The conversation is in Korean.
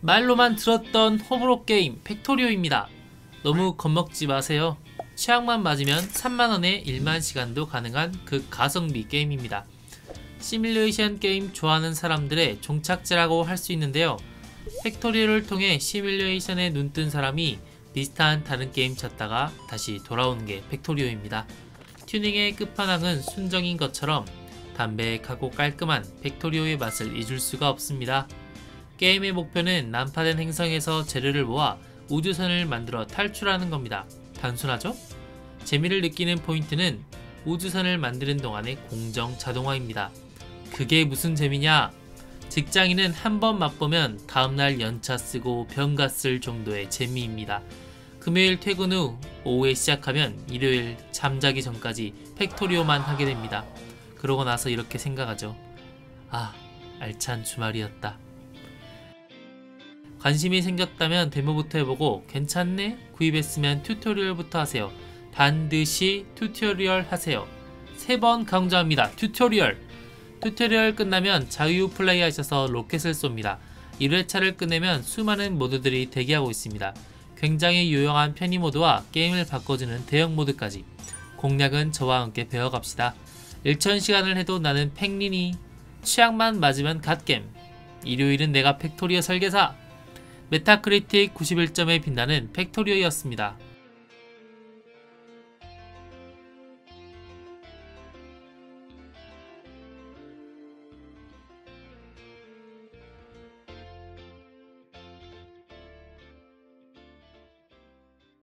말로만 들었던 호불호 게임 팩토리오입니다. 너무 겁먹지 마세요. 취향만 맞으면 3만원에 1만 시간도 가능한 극가성비 게임입니다. 시뮬레이션 게임 좋아하는 사람들의 종착지라고 할 수 있는데요. 팩토리오를 통해 시뮬레이션에 눈뜬 사람이 비슷한 다른 게임 찾다가 다시 돌아오는 게 팩토리오입니다. 튜닝의 끝판왕은 순정인 것처럼 담백하고 깔끔한 팩토리오의 맛을 잊을 수가 없습니다. 게임의 목표는 난파된 행성에서 재료를 모아 우주선을 만들어 탈출하는 겁니다. 단순하죠? 재미를 느끼는 포인트는 우주선을 만드는 동안의 공정 자동화입니다. 그게 무슨 재미냐? 직장인은 한번 맛보면 다음날 연차 쓰고 병가 쓸 정도의 재미입니다. 금요일 퇴근 후 오후에 시작하면 일요일 잠자기 전까지 팩토리오만 하게 됩니다. 그러고 나서 이렇게 생각하죠. 아, 알찬 주말이었다. 관심이 생겼다면 데모부터 해보고 괜찮네? 구입했으면 튜토리얼부터 하세요. 반드시 튜토리얼 하세요. 3번 강조합니다. 튜토리얼! 튜토리얼 끝나면 자유 플레이 하셔서 로켓을 쏩니다. 1회차를 끝내면 수많은 모드들이 대기하고 있습니다. 굉장히 유용한 편의 모드와 게임을 바꿔주는 대형 모드까지. 공략은 저와 함께 배워갑시다. 1000시간을 해도 나는 팩리니. 취향만 맞으면 갓겜. 일요일은 내가 팩토리오 설계사. 메타크리틱 91점에 빛나는 팩토리오였습니다.